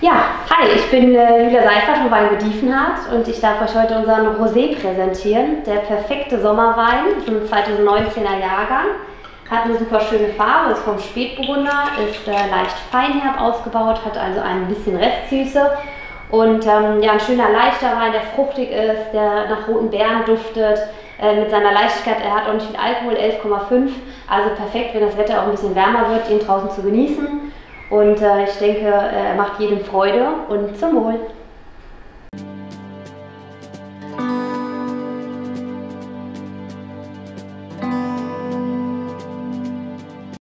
Ja, hi, ich bin Julia Seifert von Weingut Diefenhardt und ich darf euch heute unseren Rosé präsentieren. Der perfekte Sommerwein, ist ein 2019er Jahrgang, hat eine super schöne Farbe, ist vom Spätburgunder, ist leicht feinherb ausgebaut, hat also ein bisschen Restsüße und ja, ein schöner leichter Wein, der fruchtig ist, der nach roten Beeren duftet. Mit seiner Leichtigkeit, er hat auch nicht viel Alkohol, 11,5, also perfekt, wenn das Wetter auch ein bisschen wärmer wird, ihn draußen zu genießen. Und ich denke, er macht jedem Freude und zum Wohl.